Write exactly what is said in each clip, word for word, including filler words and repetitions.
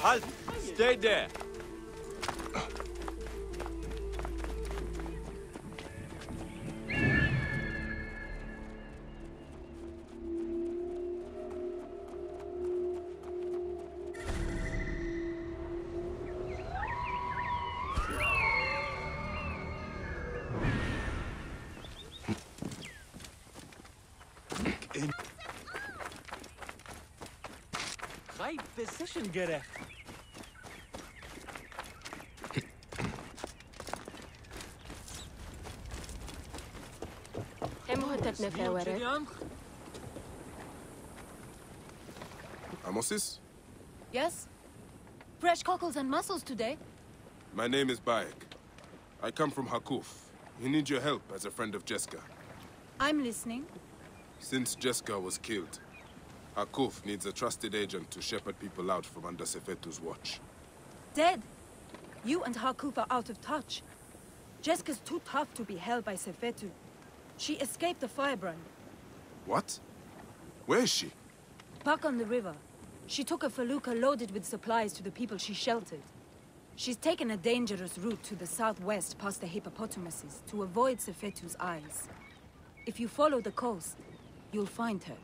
Halt! Stay there! Right position gerecht. امهتبنا في ورق. Amosis? Yes? Fresh cockles and mussels today. My name is Bayek. I come from Hakuf. We need your help as a friend of Jeska. I'm listening. Since Jeska was killed, Hakuf needs a trusted agent to shepherd people out from under Sefetu's watch. Dead? You and Hakuf are out of touch. Jeska's too tough to be held by Sefetu. She escaped the firebrand. What? Where is she? Back on the river. She took a felucca loaded with supplies to the people she sheltered. She's taken a dangerous route to the southwest past the hippopotamuses to avoid Sefetu's eyes. If you follow the coast, you'll find her.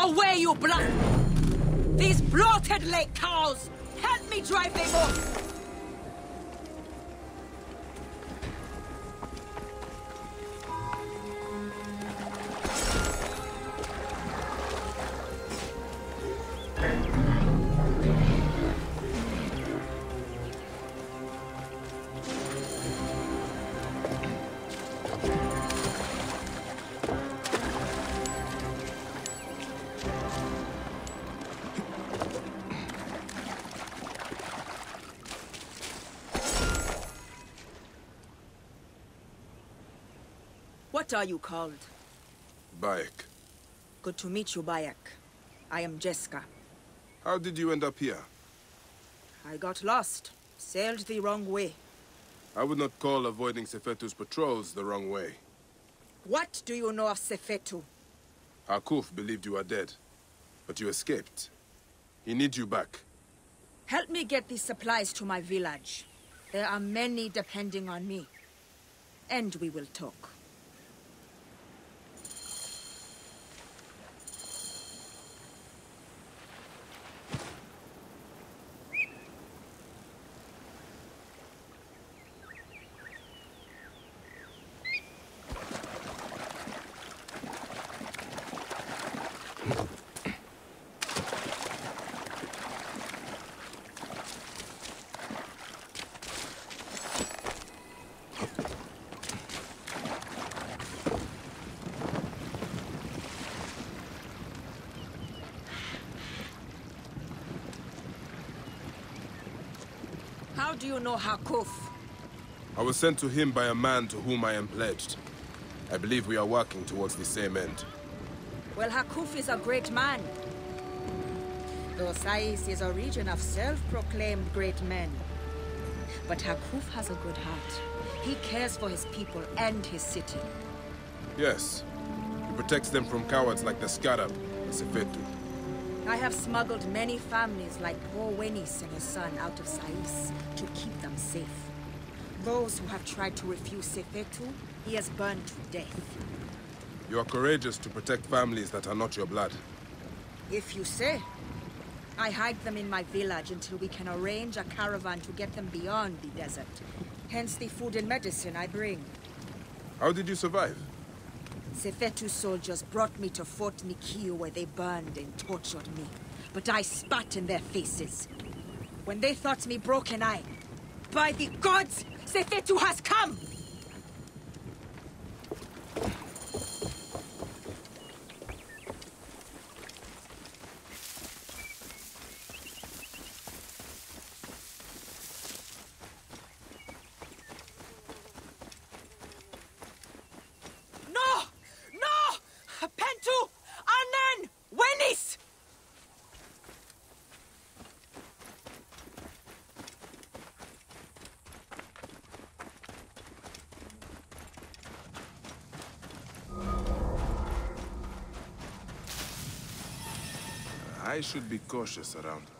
Away, you blood! These bloated lake cows! Help me drive them off! What are you called? Bayek. Good to meet you, Bayek. I am Jeska. How did you end up here? I got lost. Sailed the wrong way. I would not call avoiding Sefetu's patrols the wrong way. What do you know of Sefetu? Hakuf believed you were dead, but you escaped. He needs you back. Help me get these supplies to my village. There are many depending on me. And we will talk. How do you know Hakuf? I was sent to him by a man to whom I am pledged. I believe we are working towards the same end. Well, Hakuf is a great man. Though Sais is a region of self-proclaimed great men. But Hakuf has a good heart. He cares for his people and his city. Yes. He protects them from cowards like the Scarab, the Sefetu. I have smuggled many families like poor Wenis and his son out of Sais to keep them safe. Those who have tried to refuse Sefetu, he has burned to death. You are courageous to protect families that are not your blood. If you say. I hide them in my village until we can arrange a caravan to get them beyond the desert. Hence the food and medicine I bring. How did you survive? Sefetu soldiers brought me to Fort Nikiu where they burned and tortured me. But I spat in their faces. When they thought me broken, I... By the gods! Sefetu has come! I should be cautious around her.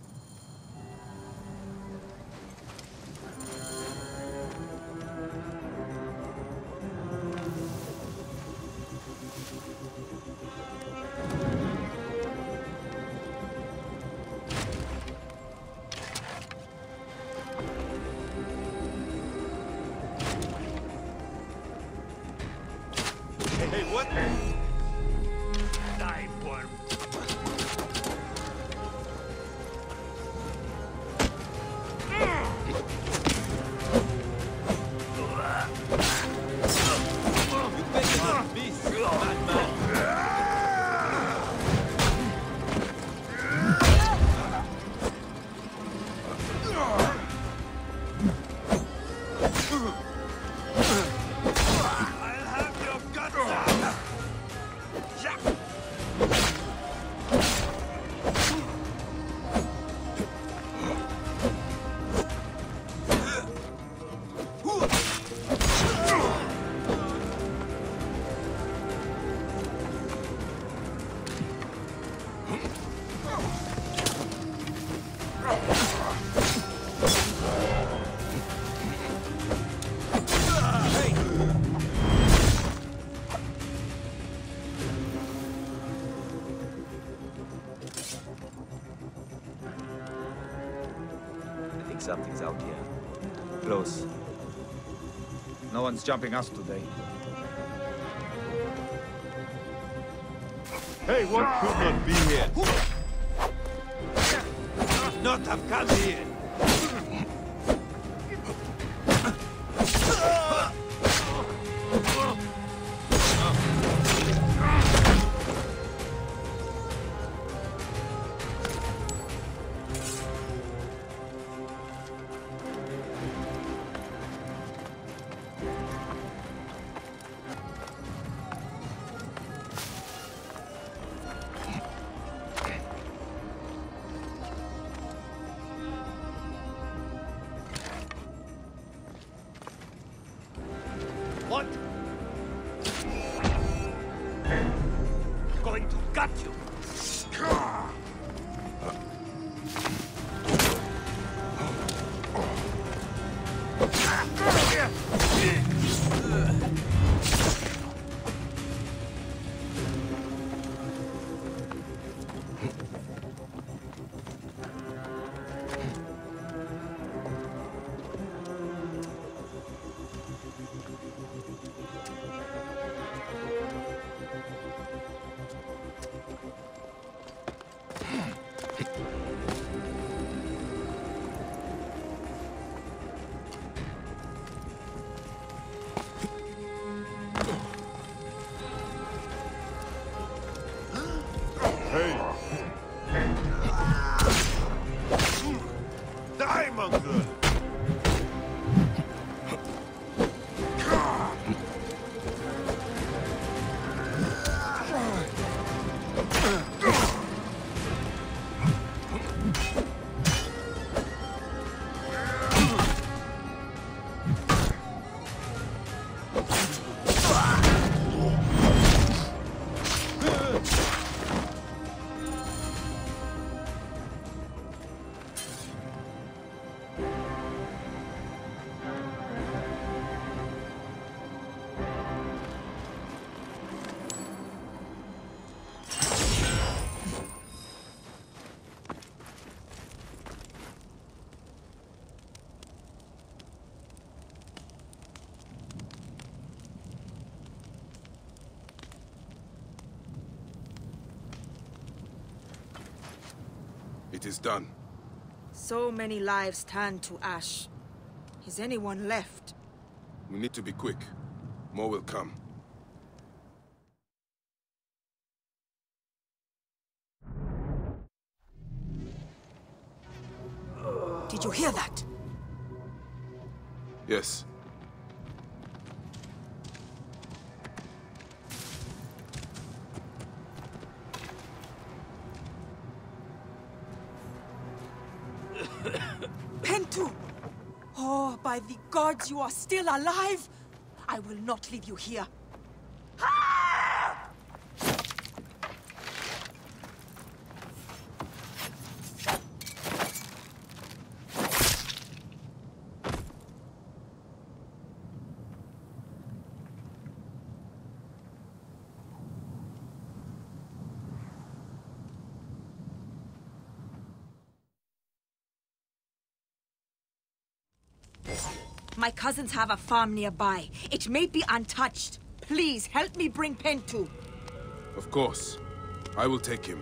Hey, hey, what? Die, worm. something's out here. Close. No one's jumping us today. Hey, what could not be here? Not have come here! What? Going to gut you. Hey! Die, mongrel! It is done. So many lives turned to ash. Is anyone left? We need to be quick. More will come. Did you hear that? Yes. Pentu! Oh, by the gods, you are still alive! I will not leave you here. My cousins have a farm nearby. It may be untouched. Please, help me bring Pentu. Of course. I will take him.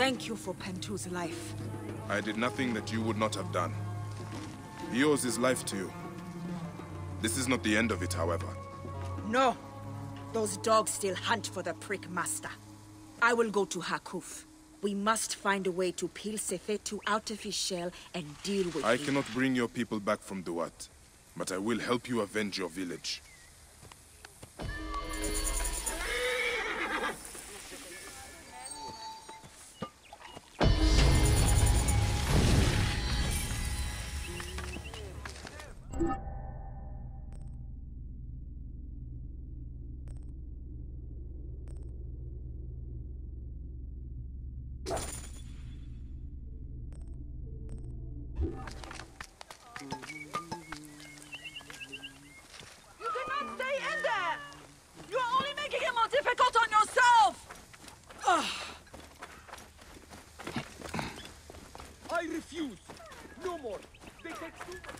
Thank you for Pentu's life. I did nothing that you would not have done. He owes his life to you. This is not the end of it, however. No. Those dogs still hunt for the prick master. I will go to Hakuf. We must find a way to peel Sefetu out of his shell and deal with I him. cannot bring your people back from Duat, but I will help you avenge your village. I refuse. No more. They take too much.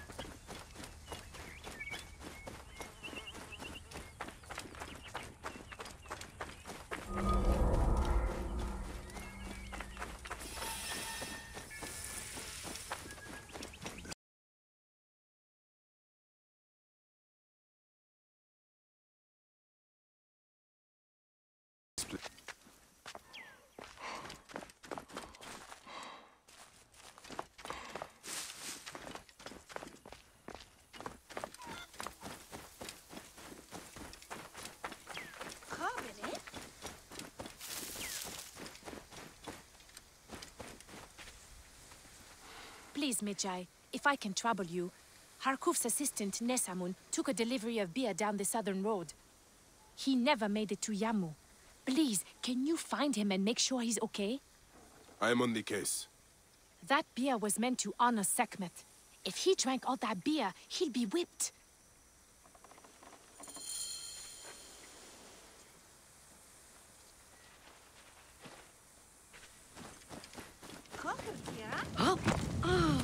Please, Medjay, if I can trouble you, Harkuf's assistant, Nesamun, took a delivery of beer down the southern road. He never made it to Yamu. Please, can you find him and make sure he's okay? I am on the case. That beer was meant to honor Sekhmet. If he drank all that beer, he'd be whipped. Huh? Oh.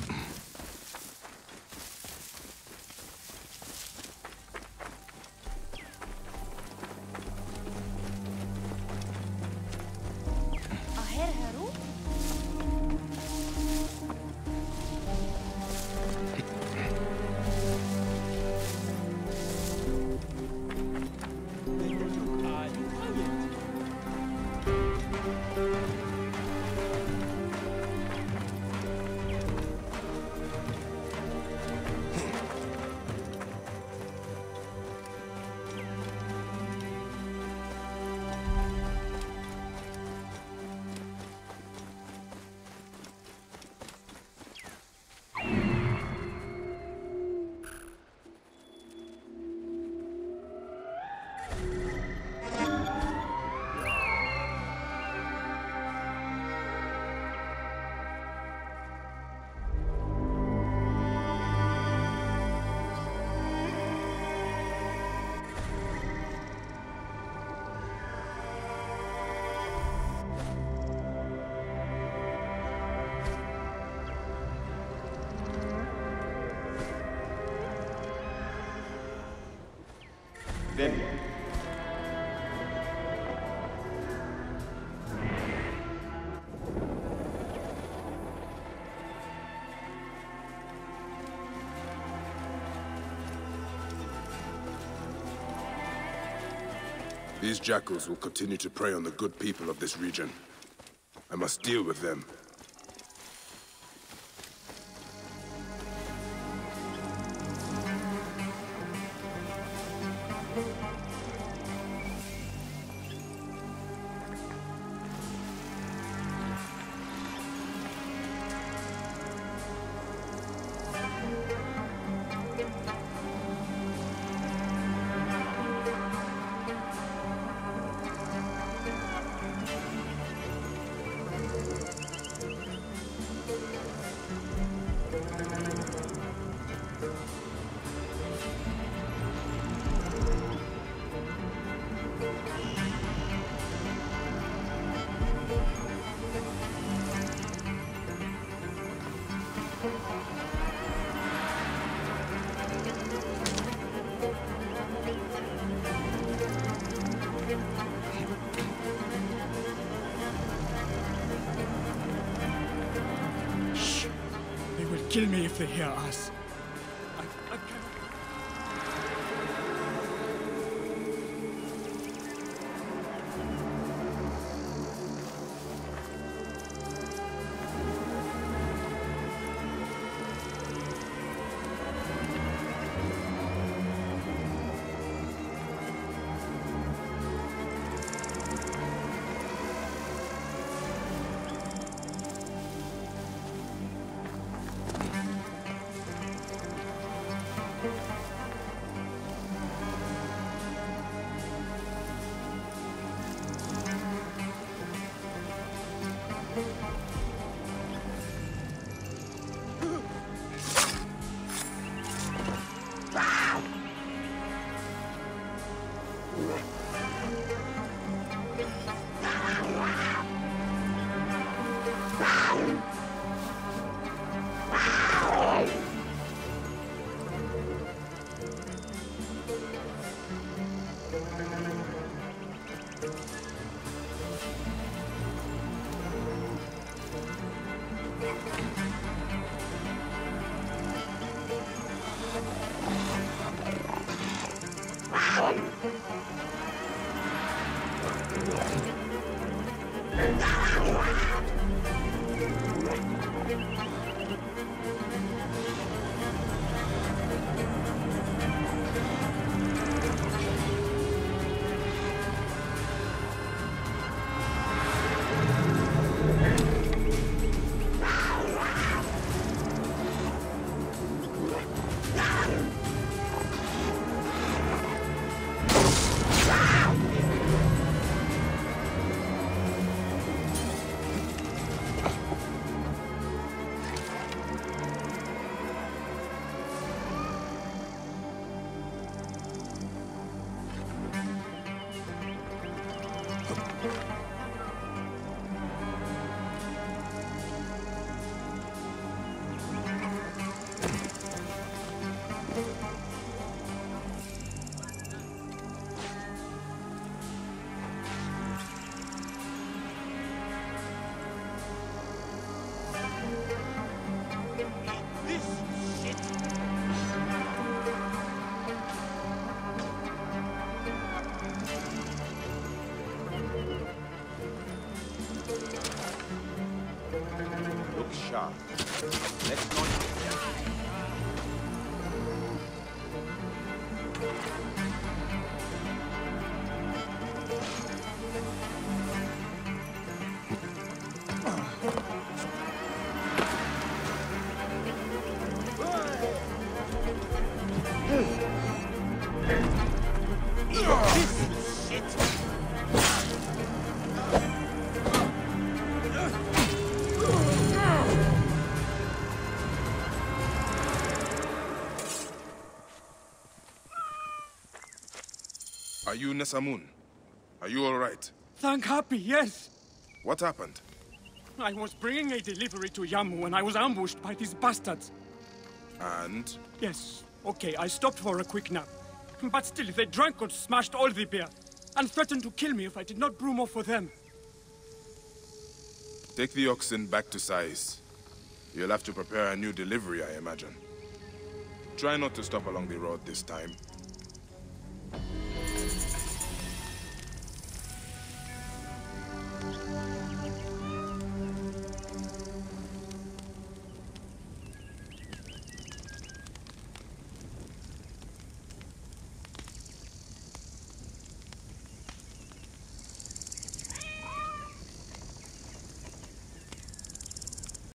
Then, these jackals will continue to prey on the good people of this region. I must deal with them. kill me if they hear us. I, I can't... sharp. Let's not get Are you Nesamun? Are you all right? Thank Happy, yes. What happened? I was bringing a delivery to Yamu when I was ambushed by these bastards. And? Yes, okay, I stopped for a quick nap. But still, they drank or smashed all the beer, and threatened to kill me if I did not brew more for them. Take the oxen back to Sais. You'll have to prepare a new delivery, I imagine. Try not to stop along the road this time.